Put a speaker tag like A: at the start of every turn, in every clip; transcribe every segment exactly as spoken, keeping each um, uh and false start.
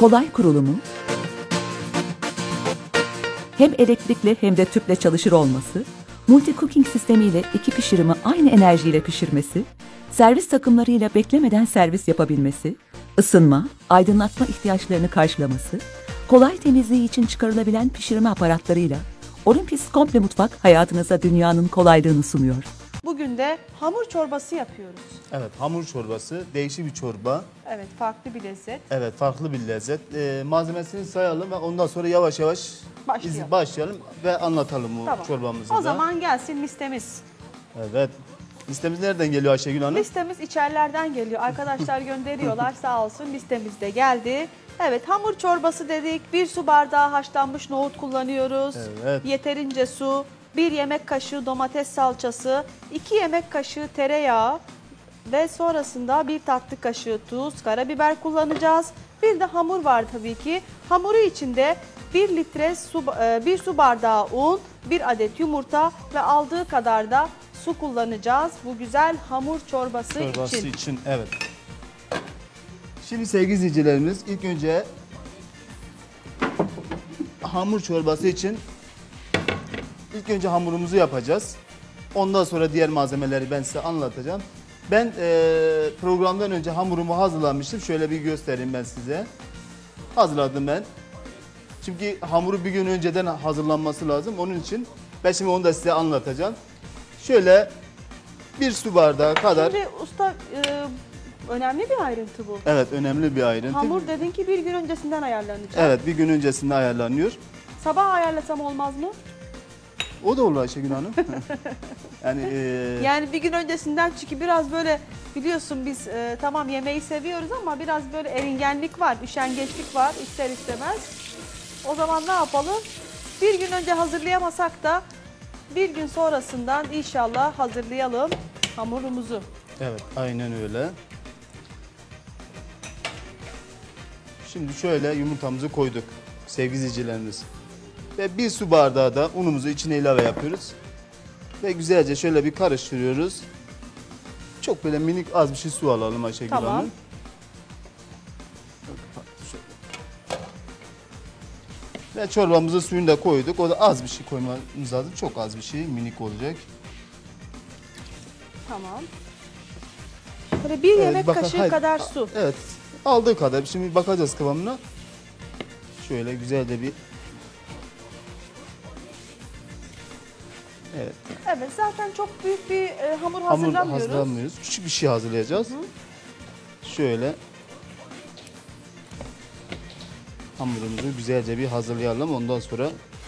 A: kolay kurulumu, hem elektrikli hem de tüple çalışır olması, multi cooking sistemiyle iki pişirimi aynı enerjiyle pişirmesi, servis takımlarıyla beklemeden servis yapabilmesi, ısınma, aydınlatma ihtiyaçlarını karşılaması, kolay temizliği için çıkarılabilen pişirme aparatlarıyla Olympus Komple Mutfak hayatınıza dünyanın kolaylığını sunuyor.
B: Bugün de hamur çorbası yapıyoruz.
C: Evet, hamur çorbası, değişik bir çorba.
B: Evet, farklı bir lezzet.
C: Evet, farklı bir lezzet. Ee, malzemesini sayalım ve ondan sonra yavaş yavaş
B: Başlayalım.
C: iz- başlayalım ve anlatalım bu
B: Tamam.
C: çorbamızı
B: O
C: da.
B: zaman gelsin listemiz.
C: Evet. Listemiz nereden geliyor Ayşegül Hanım?
B: Listemiz içerilerden geliyor. Arkadaşlar gönderiyorlar sağ olsun, listemiz de geldi. Evet, hamur çorbası dedik. Bir su bardağı haşlanmış nohut kullanıyoruz.
C: Evet.
B: Yeterince su, bir yemek kaşığı domates salçası, iki yemek kaşığı tereyağı ve sonrasında bir tatlı kaşığı tuz, karabiber kullanacağız. Bir de hamur var tabii ki. Hamuru içinde bir litre su, bir su bardağı un, bir adet yumurta ve aldığı kadar da su kullanacağız bu güzel hamur çorbası,
C: Çorbası
B: için.
C: için. Evet. Şimdi sevgili izleyicilerimiz, ilk önce hamur çorbası için ilk önce hamurumuzu yapacağız. Ondan sonra diğer malzemeleri ben size anlatacağım. Ben e, programdan önce hamurumu hazırlamıştım. Şöyle bir göstereyim ben size. Hazırladım ben. Çünkü hamuru bir gün önceden hazırlanması lazım. Onun için ben şimdi onu da size anlatacağım. Şöyle bir su bardağı kadar.
B: Şimdi usta e, önemli bir ayrıntı bu.
C: Evet, önemli bir ayrıntı.
B: Hamur dedin ki bir gün öncesinden ayarlanacak.
C: Evet, bir gün öncesinde ayarlanıyor.
B: Sabah ayarlasam olmaz mı?
C: O da olur Ayşegül Hanım. yani e,
B: Yani bir gün öncesinden, çünkü biraz böyle biliyorsun biz e, tamam yemeği seviyoruz ama biraz böyle eringenlik var, üşengeçlik var ister istemez. O zaman ne yapalım? Bir gün önce hazırlayamasak da bir gün sonrasından inşallah hazırlayalım hamurumuzu.
C: evet, aynen öyle. Şimdi şöyle yumurtamızı koyduk sevgili izleyicilerimiz. Ve bir su bardağı da unumuzu içine ilave yapıyoruz. Ve güzelce şöyle bir karıştırıyoruz. Çok böyle minik az bir şey su alalım Ayşegül
B: Tamam.
C: Hanım. Ve çorbamızın suyunu da koyduk. O da az bir şey koymamız lazım. Çok az bir şey, minik olacak.
B: Tamam. Böyle bir
C: Evet,
B: yemek
C: bakın,
B: kaşığı
C: hayır.
B: kadar su.
C: Evet, aldığı kadar. Şimdi bakacağız kıvamına. Şöyle güzel de bir... Evet.
B: Evet, zaten çok büyük bir e, hamur
C: Hamur
B: hazırlamıyoruz.
C: hazırlamıyoruz. Küçük bir şey hazırlayacağız. Şöyle hamurumuzu güzelce bir hazırlayalım. Ondan sonra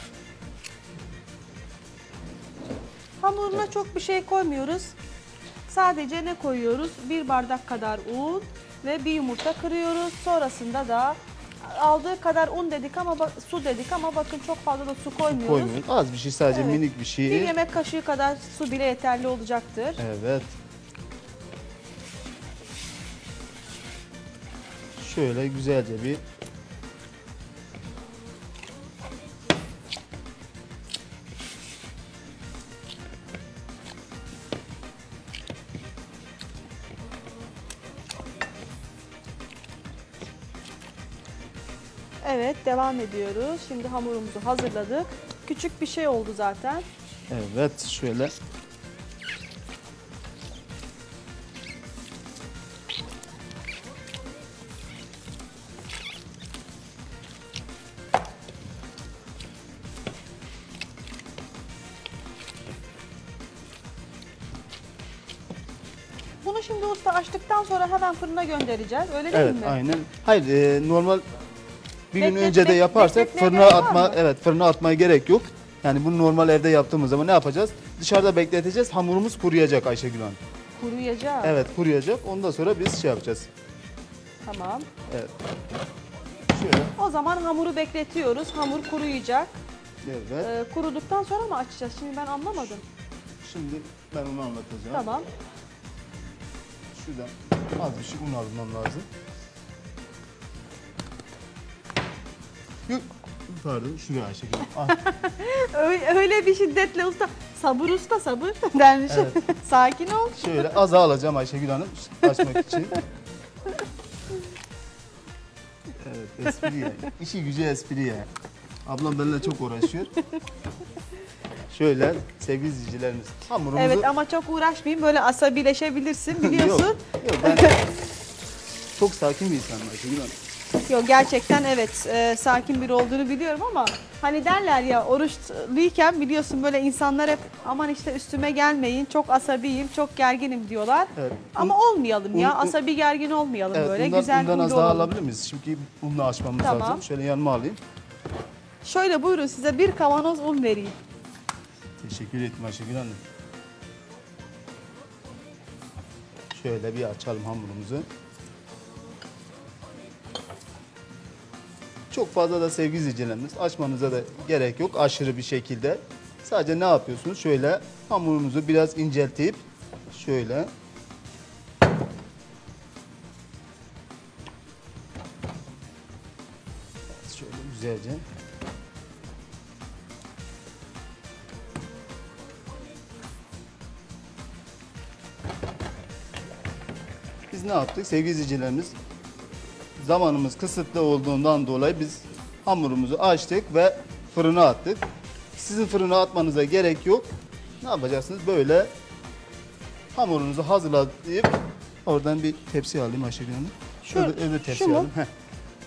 B: Hamuruna çok bir şey koymuyoruz. Sadece ne koyuyoruz? Bir bardak kadar un ve bir yumurta kırıyoruz. Sonrasında da aldığı kadar un dedik ama bak- su dedik ama bakın çok fazla da su koymuyoruz.
C: koymuyoruz. Az bir şey, sadece
B: Evet.
C: minik bir şey.
B: Bir yemek kaşığı kadar su bile yeterli olacaktır.
C: Evet. Şöyle güzelce bir
B: Evet, devam ediyoruz. Şimdi hamurumuzu hazırladık. Küçük bir şey oldu zaten.
C: evet şöyle
B: Bunu şimdi usta açtıktan sonra hemen fırına göndereceğiz. Öyle değil
C: evet
B: mi?
C: aynen. Hayır, e, normal bir gün
B: Beklet-
C: önce de
B: bek-
C: yaparsak
B: bekletmeye
C: fırına
B: gerek var
C: atma
B: mı?
C: evet fırına atmaya gerek yok. Yani bunu normal evde yaptığımız zaman ne yapacağız? Dışarıda bekleteceğiz. Hamurumuz kuruyacak Ayşegül Hanım.
B: Kuruyacak.
C: Evet, kuruyacak. Ondan sonra biz şey yapacağız.
B: Tamam.
C: Evet. Şöyle.
B: O zaman hamuru bekletiyoruz. Hamur kuruyacak.
C: Evet.
B: Ee, kuruduktan sonra mı açacağız? Şimdi ben anlamadım.
C: Şimdi ben onu anlatacağım.
B: Tamam.
C: Şuradan az bir şey un almam lazım. Yok. Pardon, şuraya Ayşegül. Ah,
B: Öyle, öyle bir şiddetle usta. Sabır usta sabır dermiş.
C: Evet.
B: Sakin ol.
C: şöyle az alacağım Ayşegül Hanım açmak için. Evet. espri ya. İşi gücü espri ya. Ablam benimle çok uğraşıyor. Şöyle sevgili izleyicilerimiz hamurumuzu...
B: Evet ama çok uğraşmayayım, böyle asabileşebilirsin biliyorsun.
C: Yok, yok ben çok sakin bir insanım Ayşegül Hanım.
B: Yok gerçekten evet e, sakin biri olduğunu biliyorum ama hani derler ya oruçluyken biliyorsun böyle insanlar hep aman işte üstüme gelmeyin, çok asabiyim, çok gerginim diyorlar.
C: Evet.
B: Ama olmayalım ya,
C: un- un-
B: asabi gergin olmayalım
C: Evet,
B: böyle
C: bundan,
B: güzel
C: bundan az
B: huylu
C: daha
B: olalım.
C: alabilir miyiz? Şimdi unla açmamız
B: Tamam.
C: lazım. Şöyle yanıma alayım.
B: Şöyle buyurun, size bir kavanoz un vereyim.
C: Teşekkür ederim Ayşegül Hanım. Şöyle bir açalım hamurumuzu. Çok fazla da sevgili izleyicilerimiz açmanıza da gerek yok aşırı bir şekilde. Sadece ne yapıyorsunuz? Şöyle hamurumuzu biraz inceltip şöyle şöyle güzelce biz ne yaptık sevgili izleyicilerimiz? Zamanımız kısıtlı olduğundan dolayı biz hamurumuzu açtık ve fırına attık. Sizin fırına atmanıza gerek yok. Ne yapacaksınız? Böyle hamurunuzu hazırlayıp oradan bir tepsi alayım Ayşegül Hanım.
B: Şu-
C: öbür, öbür tepsi
B: şu mu?
C: alayım. Heh.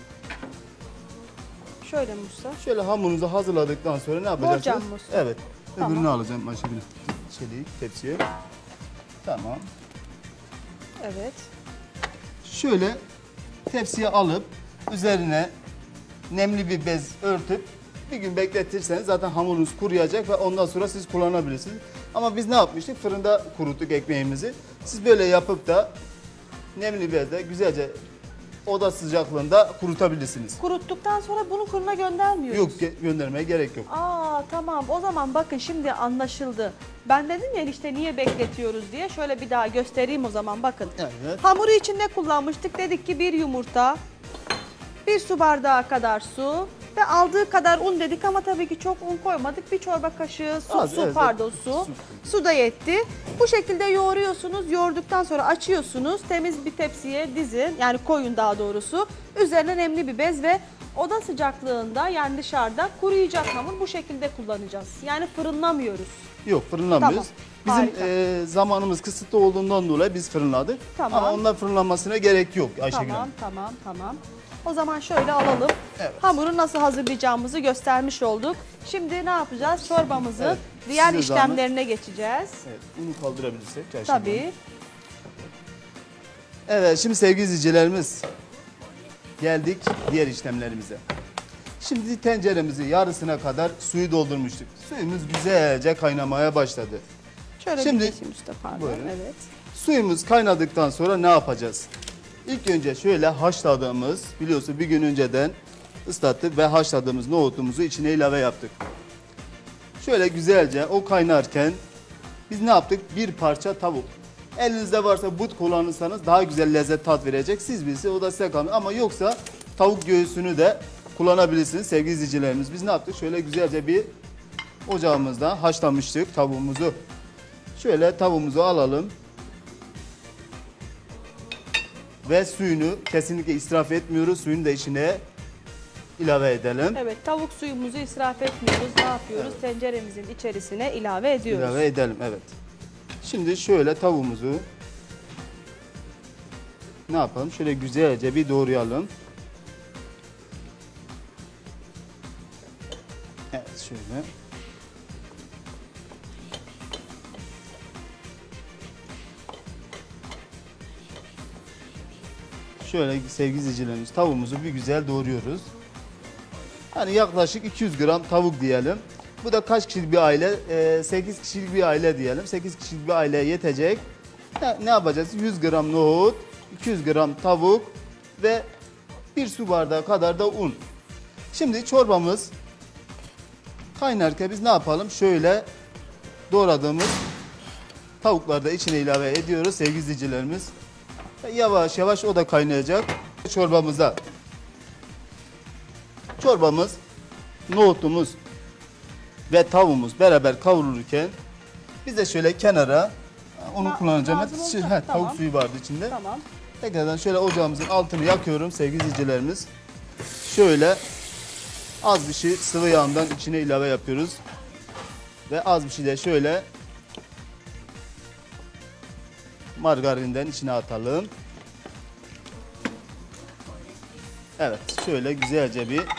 B: Şöyle Musa.
C: Şöyle hamurunuzu hazırladıktan sonra ne yapacaksınız?
B: Borcam mı?
C: Evet.
B: Tamam.
C: Öbürünü alacağım Ayşegül Hanım. Çelik tepsiye. Tamam.
B: Evet.
C: Şöyle tepsiye alıp üzerine nemli bir bez örtüp bir gün bekletirseniz zaten hamurunuz kuruyacak ve ondan sonra siz kullanabilirsiniz. Ama biz ne yapmıştık? Fırında kuruttuk ekmeğimizi. Siz böyle yapıp da nemli bezle güzelce oda sıcaklığında kurutabilirsiniz.
B: Kuruttuktan sonra bunu fırına göndermiyoruz.
C: Yok ge- göndermeye gerek yok.
B: Aa tamam, o zaman bakın şimdi anlaşıldı. Ben dedim ya işte niye bekletiyoruz diye, şöyle bir daha göstereyim o zaman bakın.
C: Evet.
B: Hamuru için ne kullanmıştık? Dedik ki bir yumurta, bir su bardağı kadar su ve aldığı kadar un dedik ama tabii ki çok un koymadık. Bir çorba kaşığı su,
C: Az,
B: su
C: evet,
B: pardon
C: evet.
B: su.
C: Su.
B: Su da yetti. Bu şekilde yoğuruyorsunuz. Yoğurduktan sonra açıyorsunuz. Temiz bir tepsiye dizin. Yani koyun daha doğrusu. Üzerine nemli bir bez ve oda sıcaklığında yani dışarıda kuruyacak hamur, bu şekilde kullanacağız. Yani fırınlamıyoruz.
C: Yok fırınlamıyoruz.
B: Tamam,
C: Bizim
B: harika.
C: e, zamanımız kısıtlı olduğundan dolayı biz fırınladık.
B: Tamam.
C: Ama ondan fırınlanmasına gerek yok Ayşegül
B: Tamam,
C: Hanım.
B: tamam, tamam. O zaman şöyle alalım.
C: Evet.
B: Hamuru nasıl hazırlayacağımızı göstermiş olduk. Şimdi ne yapacağız? Çorbamızın
C: Evet,
B: diğer
C: size zahmet.
B: işlemlerine geçeceğiz.
C: Evet, unu kaldırabilirsek Ayşegül Hanım.
B: Tabii.
C: Evet şimdi sevgili izleyicilerimiz geldik diğer işlemlerimize. Şimdi tenceremizi yarısına kadar suyu doldurmuştuk. Suyumuz güzelce kaynamaya başladı.
B: Şöyle
C: Şimdi-
B: bir geçeyim usta, pardon.
C: Buyurun.
B: Evet.
C: Suyumuz kaynadıktan sonra ne yapacağız? İlk önce şöyle haşladığımız, biliyorsun bir gün önceden ıslattık ve haşladığımız nohutumuzu içine ilave yaptık. Şöyle güzelce o kaynarken biz ne yaptık? Bir parça tavuk. Elinizde varsa but kullanırsanız daha güzel lezzet tat verecek. Siz bilse o da size kalmış. Ama yoksa tavuk göğsünü de kullanabilirsiniz sevgili izleyicilerimiz. Biz ne yaptık? Şöyle güzelce bir ocağımızda haşlamıştık tavuğumuzu. Şöyle tavuğumuzu alalım. Ve suyunu kesinlikle israf etmiyoruz. Suyunu da içine ilave edelim.
B: Evet, tavuk suyumuzu israf etmiyoruz. Ne yapıyoruz? Tenceremizin içerisine ilave ediyoruz.
C: İlave edelim evet. Şimdi şöyle tavuğumuzu ne yapalım? Şöyle güzelce bir doğrayalım. Evet şöyle. Şöyle sevgili izleyicilerimiz tavuğumuzu bir güzel doğruyoruz. Hani yaklaşık iki yüz gram tavuk diyelim. Bu da kaç kişilik bir aile? Ee, sekiz kişilik bir aile diyelim. sekiz kişilik bir aileye yetecek. Ne, ne yapacağız? yüz gram nohut, iki yüz gram tavuk ve bir su bardağı kadar da un. Şimdi çorbamız kaynarken biz ne yapalım? Şöyle doğradığımız tavukları da içine ilave ediyoruz sevgili izleyicilerimiz. Ve yavaş yavaş o da kaynayacak çorbamıza. Çorbamız, nohutumuz ve tavuğumuz beraber kavrulurken biz de şöyle kenara onu
B: Na-
C: kullanacağım.
B: lazım
C: Şey,
B: olacak,
C: he,
B: tamam.
C: Tavuk suyu vardı içinde.
B: Tamam.
C: Tekrardan şöyle ocağımızın altını yakıyorum sevgili izleyicilerimiz. şöyle az bir şey sıvı yağından içine ilave yapıyoruz. Ve az bir şey de şöyle margarinden içine atalım. Evet, şöyle güzelce bir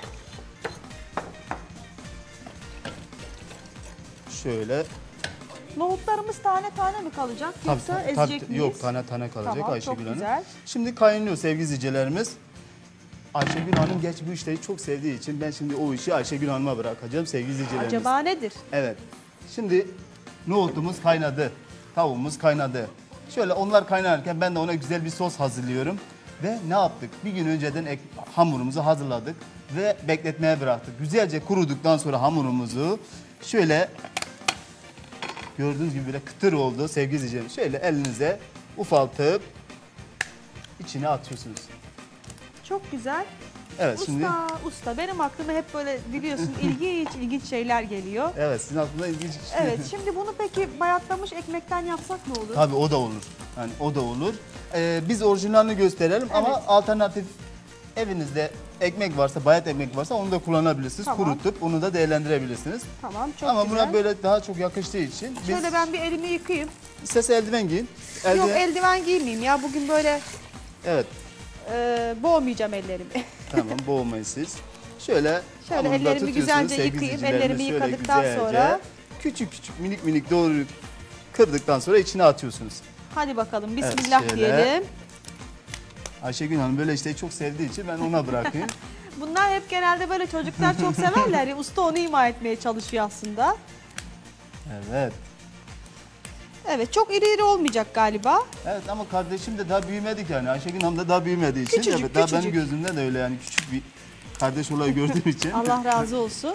C: şöyle
B: Nohutlarımız tane tane mi kalacak yoksa
C: tabii,
B: ezecek
C: tabii,
B: miyiz?
C: yok tane tane kalacak
B: Tamam,
C: Ayşegül
B: çok
C: Hanım.
B: güzel.
C: Şimdi kaynıyor sevgili izleyicilerimiz. Ayşegül Hanım geç bu işleri çok sevdiği için ben şimdi o işi Ayşegül Hanım'a bırakacağım sevgili izleyicilerimiz.
B: Acaba nedir?
C: Evet. Şimdi nohutumuz kaynadı. Tavuğumuz kaynadı. Şöyle onlar kaynarken ben de ona güzel bir sos hazırlıyorum. Ve ne yaptık? Bir gün önceden ek, hamurumuzu hazırladık ve bekletmeye bıraktık. Güzelce kuruduktan sonra hamurumuzu şöyle gördüğünüz gibi böyle kıtır oldu sevgili izleyicilerim. Şöyle elinize ufaltıp içine atıyorsunuz.
B: Çok güzel.
C: Evet
B: Usta,
C: şimdi
B: usta. Benim aklıma hep böyle biliyorsun ilginç ilginç şeyler geliyor.
C: evet sizin aklınıza ilginç.
B: Evet, şimdi bunu peki bayatlamış ekmekten yapsak ne olur?
C: Tabii o da olur. Yani o da olur. Ee, biz orijinalini gösterelim ama
B: Evet.
C: alternatif evinizde ekmek varsa, bayat ekmek varsa onu da kullanabilirsiniz.
B: Tamam.
C: Kurutup onu da değerlendirebilirsiniz.
B: Tamam, çok
C: ama
B: güzel.
C: buna böyle daha çok yakıştığı için biz
B: Şöyle ben bir elimi yıkayayım.
C: istese eldiven giyin.
B: Yok
C: Eldiven-
B: eldiven giymeyeyim ya bugün böyle
C: Evet.
B: e, boğmayacağım ellerimi.
C: Tamam boğmayın siz. Şöyle
B: Şöyle
C: hamurunuza
B: ellerimi
C: tutuyorsunuz
B: güzelce
C: sevgili
B: yıkayayım.
C: izleyicilerimiz.
B: Ellerimi
C: Şöyle
B: yıkadıktan
C: güzelce
B: sonra-
C: küçük küçük minik minik doğru kırdıktan sonra içine atıyorsunuz.
B: Hadi bakalım
C: Evet,
B: bismillah
C: şöyle.
B: diyelim.
C: Ayşegül Hanım böyle işleri çok sevdiği için ben ona bırakayım.
B: Bunlar hep genelde böyle çocuklar çok severler ya. Usta onu ima etmeye çalışıyor aslında.
C: Evet.
B: Evet çok iri iri olmayacak galiba.
C: Evet ama kardeşim de daha büyümedik yani. Ayşegül Hanım da daha büyümediği için.
B: Küçücük,
C: evet, daha
B: küçücük.
C: benim gözümde de öyle yani küçük bir kardeş olayı gördüğüm için.
B: Allah razı olsun.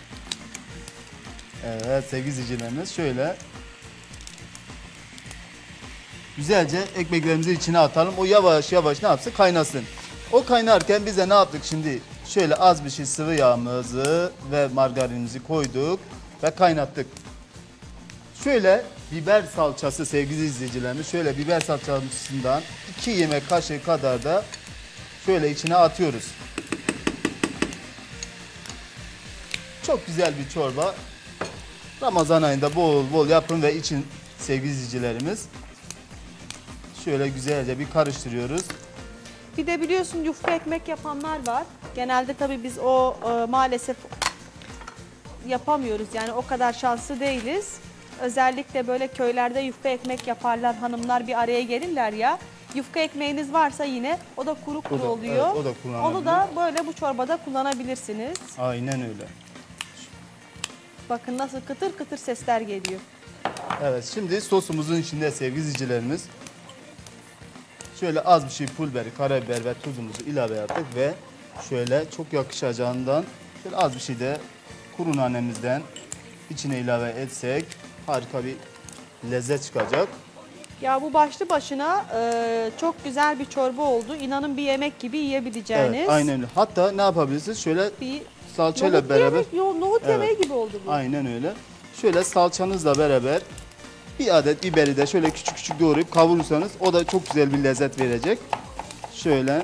C: Evet sevgili izleyicilerimiz şöyle. Güzelce ekmeklerimizi içine atalım. O yavaş yavaş ne yapsın? Kaynasın. O kaynarken bize ne yaptık şimdi? Şöyle az bir şey sıvı yağımızı ve margarinimizi koyduk ve kaynattık. Şöyle biber salçası sevgili izleyicilerimiz. Şöyle biber salçasından iki yemek kaşığı kadar da şöyle içine atıyoruz. Çok güzel bir çorba. Ramazan ayında bol bol yapın ve için sevgili izleyicilerimiz. Şöyle güzelce bir karıştırıyoruz.
B: Bir de biliyorsun yufka ekmek yapanlar var. Genelde tabii biz o e, maalesef yapamıyoruz. Yani o kadar şanslı değiliz. Özellikle böyle köylerde yufka ekmek yaparlar. Hanımlar bir araya gelirler ya. Yufka ekmeğiniz varsa yine o da kuru kuru
C: O da-
B: oluyor.
C: evet, o da kullanılabilir.
B: Onu da böyle bu çorbada kullanabilirsiniz.
C: Aynen öyle.
B: Bakın nasıl kıtır kıtır sesler geliyor.
C: Evet şimdi sosumuzun içinde sevgili izleyicilerimiz şöyle az bir şey pul biber, karabiber ve tuzumuzu ilave yaptık ve şöyle çok yakışacağından şöyle az bir şey de kuru nanemizden içine ilave etsek harika bir lezzet çıkacak.
B: Ya bu başlı başına e, çok güzel bir çorba oldu. İnanın bir yemek gibi yiyebileceğiniz.
C: Evet aynen öyle. Hatta ne yapabilirsiniz? Şöyle
B: Bir
C: salçayla
B: nohut
C: beraber
B: yemek, yo- nohut
C: Evet.
B: yemeği gibi oldu bu.
C: aynen öyle. Şöyle salçanızla beraber bir adet biberi de şöyle küçük küçük doğrayıp kavurursanız o da çok güzel bir lezzet verecek. Şöyle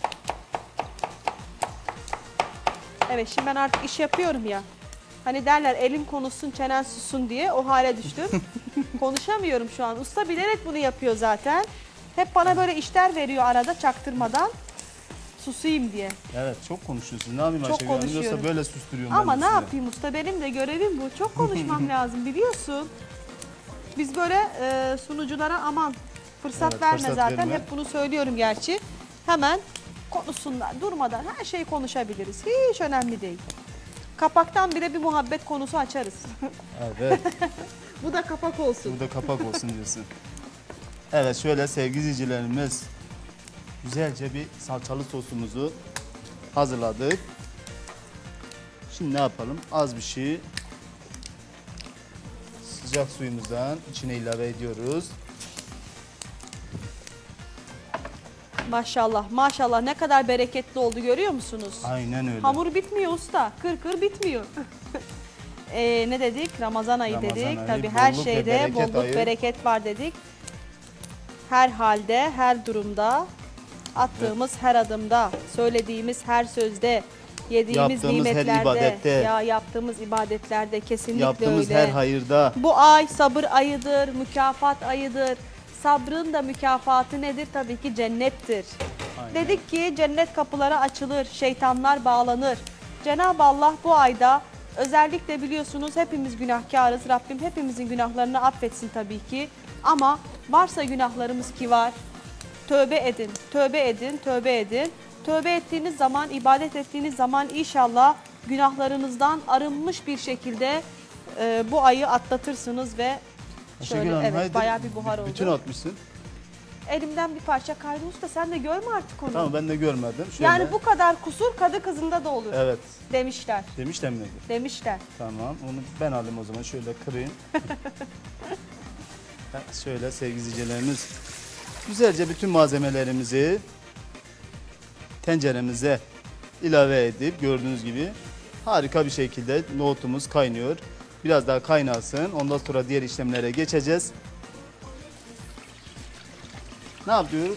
B: Evet şimdi ben artık iş yapıyorum ya. Hani derler elin konuşsun çenen sussun diye o hale düştüm. Konuşamıyorum şu an. Usta bilerek bunu yapıyor zaten. Hep bana böyle işler veriyor arada çaktırmadan. Susayım diye.
C: evet çok konuşuyorsunuz. Ne yapayım
B: Çok
C: Ayşegül Hanım? Yoksa
B: konuşuyorum.
C: böyle susturuyorum
B: Ama
C: ben de
B: ne
C: sizi.
B: yapayım usta benim de görevim bu. Çok konuşmam lazım biliyorsun. Biz böyle e, sunuculara aman fırsat
C: Evet,
B: verme
C: fırsat
B: zaten.
C: verme.
B: Hep bunu söylüyorum gerçi. Hemen konuşsunlar durmadan her şeyi konuşabiliriz. Hiç önemli değil. Kapaktan bile bir muhabbet konusu açarız.
C: Evet.
B: Bu da kapak olsun.
C: Burada kapak olsun diyorsun. Evet şöyle sevgili izleyicilerimiz güzelce bir salçalı sosumuzu hazırladık. Şimdi ne yapalım? Az bir şey sıcak suyumuzdan içine ilave ediyoruz.
B: Maşallah maşallah ne kadar bereketli oldu görüyor musunuz?
C: Aynen öyle.
B: Hamur bitmiyor usta. Kır kır bitmiyor. Ee, ne dedik? Ramazan ayı
C: Ramazan
B: dedik.
C: ayı,
B: Tabii her
C: bolluk ve
B: şeyde
C: bereket
B: bolluk
C: ayı.
B: bereket var dedik. Her halde, her durumda Attığımız her adımda, söylediğimiz her sözde, yediğimiz
C: Yaptığımız her
B: nimetlerde,
C: ibadette.
B: ya yaptığımız ibadetlerde kesinlikle
C: Yaptığımız
B: öyle.
C: her hayırda.
B: Bu ay sabır ayıdır, mükafat ayıdır. Sabrın da mükafatı nedir? Tabii ki cennettir.
C: Aynen.
B: Dedik ki cennet kapıları açılır, şeytanlar bağlanır. Cenab-ı Allah bu ayda özellikle biliyorsunuz hepimiz günahkarız. Rabbim hepimizin günahlarını affetsin tabii ki. Ama varsa günahlarımız ki var, tövbe edin, tövbe edin, tövbe edin. Tövbe ettiğiniz zaman, ibadet ettiğiniz zaman inşallah günahlarınızdan arınmış bir şekilde e, bu ayı atlatırsınız ve şöyle
C: Ayşegül Hanım,
B: evet
C: haydi.
B: bayağı bir buhar oldu.
C: Bütün atmışsın.
B: Elimden bir parça kaydı usta, sen de görme artık onu.
C: Tamam, ben de görmedim. Şöyle.
B: Yani bu kadar kusur kadı kızında da olur
C: Evet.
B: demişler.
C: Demişler mi?
B: Demişler.
C: Tamam. Onu ben alayım o zaman. Şöyle kırayım. Şöyle sevgili izleyicilerimiz. Güzelce bütün malzemelerimizi tenceremize ilave edip gördüğünüz gibi harika bir şekilde nohutumuz kaynıyor. Biraz daha kaynasın. Ondan sonra diğer işlemlere geçeceğiz. Ne yapıyoruz?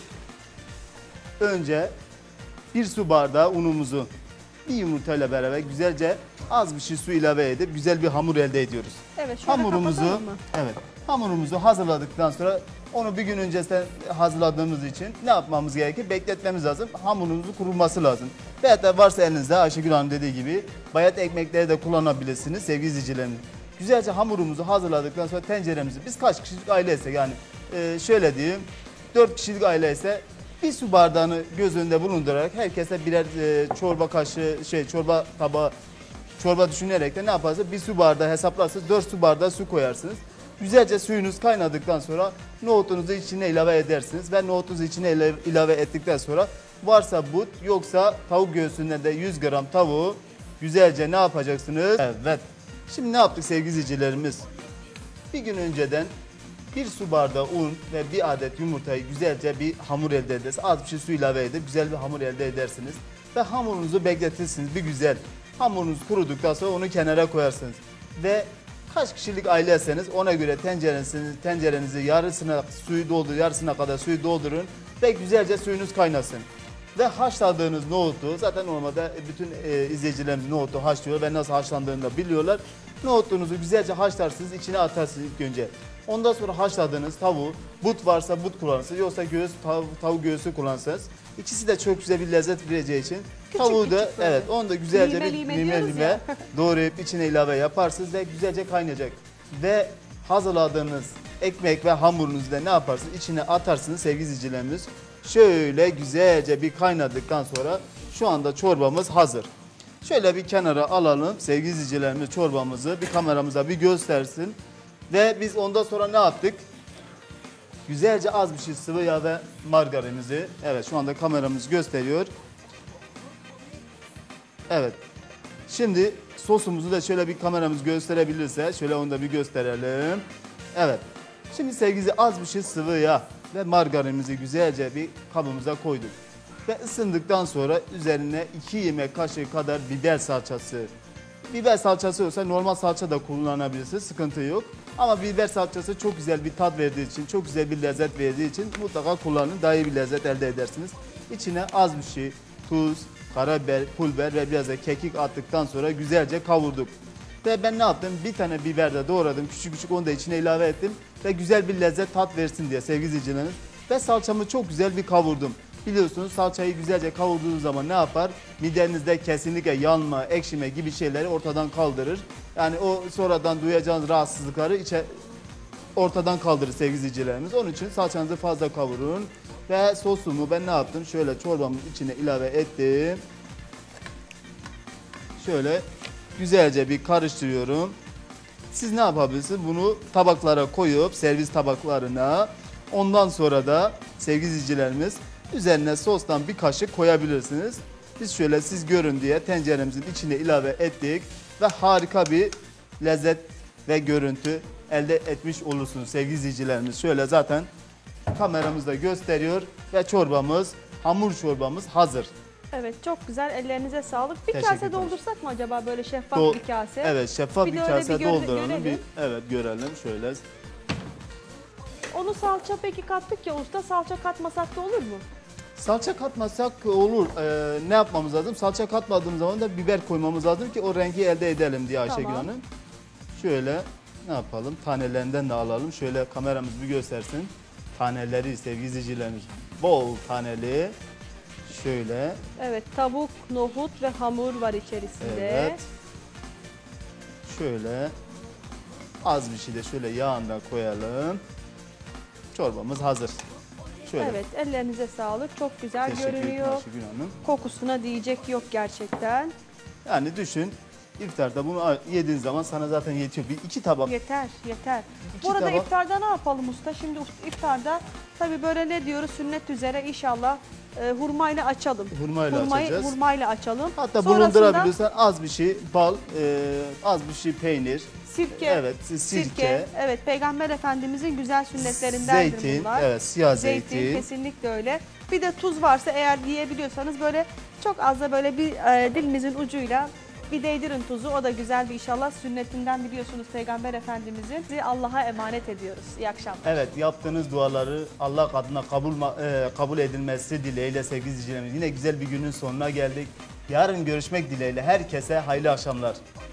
C: Önce bir su bardağı unumuzu bir yumurtayla beraber güzelce az bir şey su ilave edip güzel bir hamur elde ediyoruz.
B: Evet, şöyle
C: Hamurumuzu
B: kapatalım mı?
C: evet. Hamurumuzu hazırladıktan sonra onu bir gün öncesinden hazırladığımız için ne yapmamız gerekir? Bekletmemiz lazım. Hamurumuzun kurulması lazım. Veyahut da varsa elinizde Ayşegül Hanım dediği gibi bayat ekmekleri de kullanabilirsiniz sevgili izleyicilerimiz. Güzelce hamurumuzu hazırladıktan sonra tenceremizi biz kaç kişilik aileysek yani e, şöyle diyeyim dört kişilik aile ise bir su bardağını göz önünde bulundurarak herkese birer e, çorba kaşığı şey çorba tabağı çorba düşünerek de ne yaparsınız? Bir su bardağı hesaplarsanız dört su bardağı su koyarsınız. Güzelce suyunuz kaynadıktan sonra nohutunuzu içine ilave edersiniz ve nohutunuzu içine ilave ettikten sonra varsa but yoksa tavuk göğsünden de yüz gram tavuğu güzelce ne yapacaksınız? Evet. Şimdi ne yaptık sevgili izleyicilerimiz? Bir gün önceden bir su bardağı un ve bir adet yumurtayı güzelce bir hamur elde edersiniz. Az bir şey su ilave edip güzel bir hamur elde edersiniz. Ve hamurunuzu bekletirsiniz bir güzel. Hamurunuz kuruduktan sonra onu kenara koyarsınız. Ve kaç kişilik aileyseniz ona göre tencerenizi, tencerenizi yarısına suyu doldur, yarısına kadar suyu doldurun ve güzelce suyunuz kaynasın. Ve haşladığınız nohutu, zaten normalde bütün e, izleyicilerimiz nohutu haşlıyor ve nasıl haşlandığını da biliyorlar. Nohutunuzu güzelce haşlarsınız, içine atarsınız ilk önce. Ondan sonra haşladığınız tavuğu, but varsa but kullanırsınız, yoksa göğüs, tav, tavuk göğsü kullanırsanız. İkisi de çok güzel bir lezzet vereceği için
B: Küçük
C: tavuğu da
B: küçük böyle.
C: evet onu da güzelce
B: Lime
C: bir
B: lime
C: lime
B: diyoruz
C: lime
B: ya.
C: doğrayıp içine ilave yaparsınız ve güzelce kaynayacak. Ve hazırladığınız ekmek ve hamurunuzu da ne yaparsınız? İçine atarsınız sevgili izleyicilerimiz. Şöyle güzelce bir kaynadıktan sonra şu anda çorbamız hazır. Şöyle bir kenara alalım sevgili izleyicilerimiz çorbamızı bir kameramıza bir göstersin. Ve biz ondan sonra ne yaptık? Güzelce az bir şey sıvı yağ ve margarinimizi, evet şu anda kameramız gösteriyor. Evet. Şimdi sosumuzu da şöyle bir kameramız gösterebilirse şöyle onu da bir gösterelim. Evet. Şimdi sevgili az bir şey sıvı yağ ve margarinimizi güzelce bir kabımıza koyduk. Ve ısındıktan sonra üzerine iki yemek kaşığı kadar biber salçası. Biber salçası olsa normal salça da kullanabilirsiniz, sıkıntı yok. Ama biber salçası çok güzel bir tat verdiği için, çok güzel bir lezzet verdiği için mutlaka kullanın, daha iyi bir lezzet elde edersiniz. İçine az bir şey tuz, karabiber, pul biber ve biraz da kekik attıktan sonra güzelce kavurduk. Ve ben ne yaptım? Bir tane biber de doğradım, küçük küçük onu da içine ilave ettim. Ve güzel bir lezzet tat versin diye sevgili izleyicilerimiz. Ve salçamı çok güzel bir kavurdum. Biliyorsunuz salçayı güzelce kavurduğunuz zaman ne yapar? Midenizde kesinlikle yanma, ekşime gibi şeyleri ortadan kaldırır. Yani o sonradan duyacağınız rahatsızlıkları içe, ortadan kaldırır sevgili izleyicilerimiz. Onun için salçanızı fazla kavurun. Ve sosumu ben ne yaptım? Şöyle çorbamın içine ilave ettim. Şöyle güzelce bir karıştırıyorum. Siz ne yapabilirsiniz? Bunu tabaklara koyup servis tabaklarına ondan sonra da sevgili izleyicilerimiz üzerine sostan bir kaşık koyabilirsiniz. Biz şöyle siz görün diye tenceremizin içine ilave ettik ve harika bir lezzet ve görüntü elde etmiş olursunuz sevgili izleyicilerimiz. Şöyle zaten kameramızda gösteriyor ve çorbamız, hamur çorbamız hazır.
B: Evet, çok güzel, ellerinize sağlık. Bir
C: Teşekkür
B: kase
C: ederim.
B: doldursak mı acaba, böyle şeffaf
C: Do-
B: bir kase?
C: Evet, şeffaf
B: Bir
C: bir,
B: de öyle
C: kase
B: bir göre-
C: dolduralım.
B: görelim.
C: Bir, evet görelim şöyle.
B: Onu salça peki kattık ya usta, salça katmasak da olur mu?
C: Salça katmasak olur. Ee, ne yapmamız lazım? Salça katmadığımız zaman da biber koymamız lazım ki o rengi elde edelim diye Ayşegül
B: Tamam.
C: Hanım. Şöyle ne yapalım? Tanelerinden de alalım. Şöyle kameramız bir göstersin. Taneleri sevgili izleyicilerimiz. Bol taneli. Şöyle.
B: Evet, tavuk, nohut ve hamur var içerisinde.
C: Evet. Şöyle az bir şey de şöyle yağından koyalım. Çorbamız hazır. Şöyle.
B: Evet, ellerinize sağlık. Çok güzel
C: Teşekkür ederim
B: görünüyor.
C: Ayşegül Hanım.
B: Kokusuna diyecek yok gerçekten.
C: Yani düşün, iftarda bunu yediğin zaman sana zaten yetiyor. Bir iki tabak.
B: Yeter, yeter.
C: İki
B: Bu arada
C: tabak.
B: iftarda ne yapalım usta? Şimdi iftarda tabii böyle ne diyoruz? Sünnet üzere inşallah e, hurmayla açalım.
C: Hurmayla
B: Hurmayı,
C: açacağız.
B: Hurmayla açalım.
C: Hatta
B: Sonrasında
C: bulundurabiliyorsan az bir şey bal, e, az bir şey peynir,
B: Sirke.
C: evet sirke,
B: Evet, Peygamber Efendimizin güzel sünnetlerindendir
C: zeytin,
B: bunlar.
C: evet siyah
B: Zeytin,
C: zeytin.
B: kesinlikle öyle. Bir de tuz varsa eğer yiyebiliyorsanız böyle çok az da böyle bir e, dilimizin ucuyla bir değdirin tuzu. O da güzel bir inşallah sünnetinden biliyorsunuz Peygamber Efendimizin. Sizi Allah'a emanet ediyoruz. İyi akşamlar.
C: Evet, yaptığınız duaları Allah adına kabul e, kabul edilmesi dileğiyle sevgili izleyicilerimiz. Yine güzel bir günün sonuna geldik. Yarın görüşmek dileğiyle herkese hayırlı akşamlar.